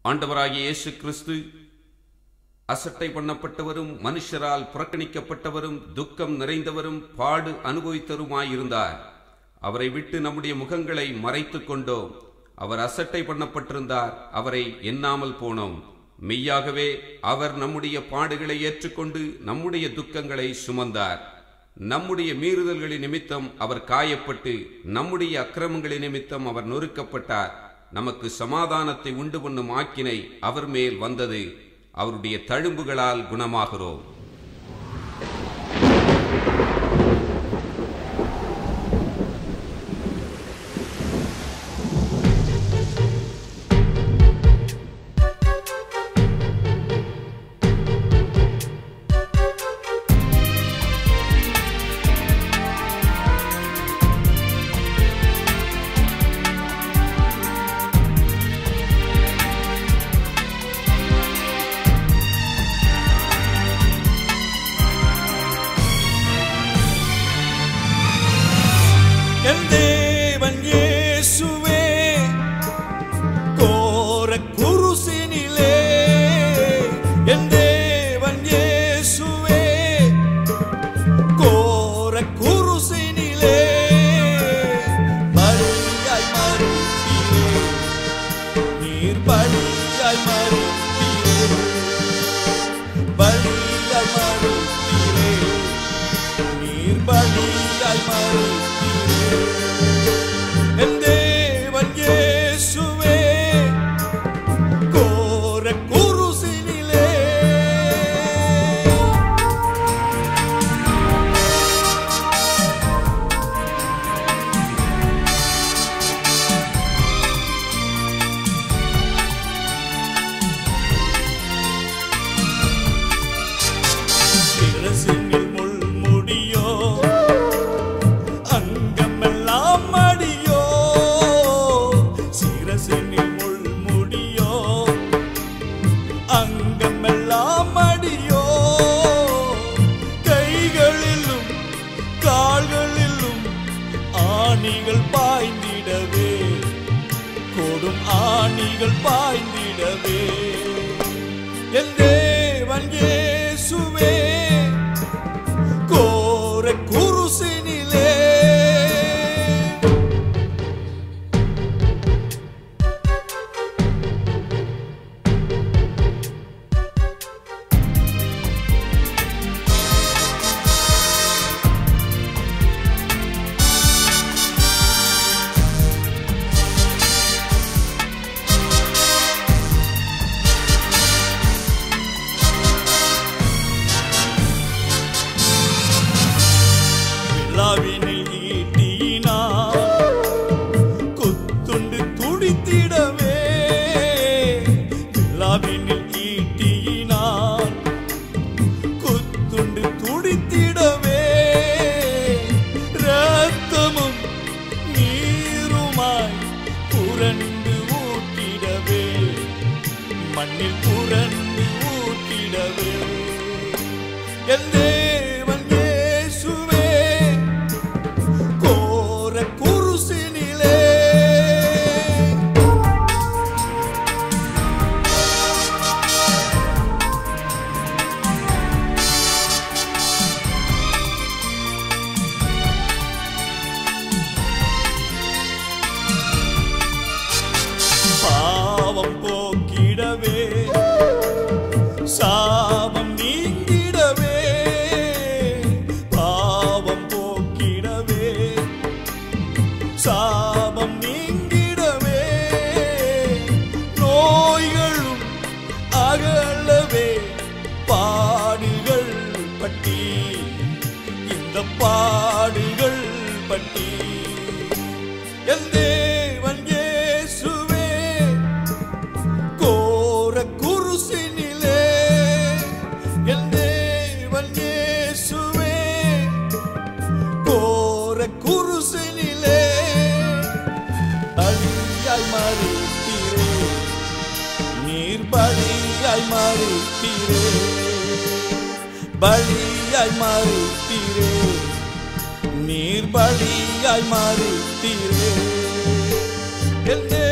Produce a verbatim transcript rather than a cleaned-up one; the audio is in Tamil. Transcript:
ஆண்டவராகிய இயேசு கிறிஸ்து அசட்டை பண்ணப்பட்டவரும் மனுஷரால் புறக்கணிக்கப்பட்டவரும் துக்கம் நிறைந்தவரும் பாடு அனுபவித்தருமாயிருந்தார். அவரை விட்டு நம்முடைய முகங்களை மறைத்து கொண்டோம். அவர் அசட்டை பண்ணப்பட்டிருந்தார், அவரை எண்ணாமல் போனோம். மெய்யாகவே அவர் நம்முடைய பாடுகளை ஏற்றுக்கொண்டு நம்முடைய துக்கங்களை சுமந்தார். நம்முடைய மீறுதல்களின் நிமித்தம் அவர் காயப்பட்டு நம்முடைய அக்கிரமங்களின் நிமித்தம் அவர் நொறுக்கப்பட்டார். நமக்கு சமாதானத்தை உண்டு பண்ணும் ஆக்கினை அவர் மேல் வந்தது. அவருடைய தழும்புகளால் குணமாகிறோம். என் தேவன் இயேசுவே கோர குருசினிலே, என் தேவன் இயேசுவே கோர குருசினிலே பலியாய் மரித்தீரே, நீர் பலியாய் மரித்தீரே, பலியாய் மரித்தீரே, நீர் பலியாய் மரித்தீரே. என் தேவன் இயேசுவே கோர குருசினிலே, சிரசினில் முள்முடியோ அங்கமெல்லாம் மடியோ, சிரசினில் முள்முடியோ அங்கமெல்லாம் மடியோ, கைகளிலும் கால்களிலும் ஆணிகள் பாய்ந்திடவே, கொடும் ஆணிகள் பாய்ந்திடவே. என் தேவன் இயேசுவே கோர குருசினிலே, விழாவினில் ஈட்டியினார் குத்துண்டு துடித்திடவே, விழாவினில் ஈட்டியினார் குத்துண்டு துடித்திடவே, இரத்தமும் நீருமாய் புரண்டு ஊற்றிடவே, மண்ணில் புரண்டு ஊற்றிடவே. என் தேவன் இயேசுவே கோர குருசினிலே, பாவம் போக்கிடவே, சாபம் நீங்கிடவே, பாவம் போக்கிடவே, சாபம் நீங்கிடவே, நோய்களும் அகலவே, பாடுகள் பட்டி, இந்த பாடுகள் பட்டி. என் தேவன் இயேசுவே கோர குருசினிலே, என் தேவன் இயேசுவே கோர குருசினிலே பலியாய் மரித்தீரே, நீர் பலியாய் மரித்தீரே, பலியாய் மரித்தீரே, நீர் பலியாய் மரித்தீரே. என்